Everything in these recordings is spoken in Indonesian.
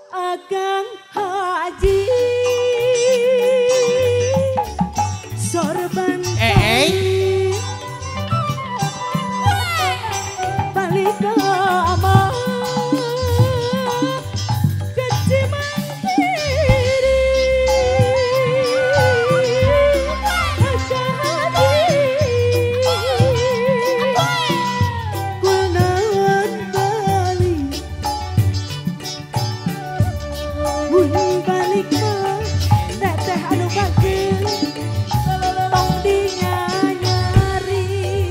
Agang Haji sorban balik ke abang kecil mandiri Agang Haji kunawan balik bunyi balik mah teteh anu bageus tong dinyanyari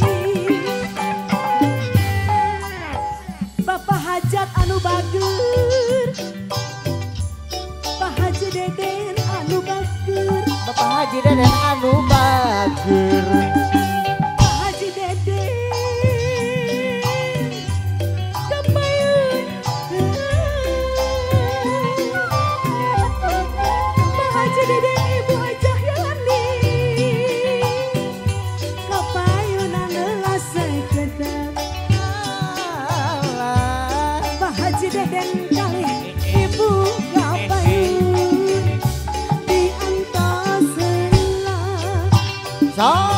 Bapak Hajat anu bager Pak Haji Deden anu bager Bapak Haji Deden anu bager Pak Haji Deden kemayun Pak Haji Deden Ibu Hajah Yolandi kapayunan lelas sekedap Pak Haji Deden kali Ibu kapayun di antasela so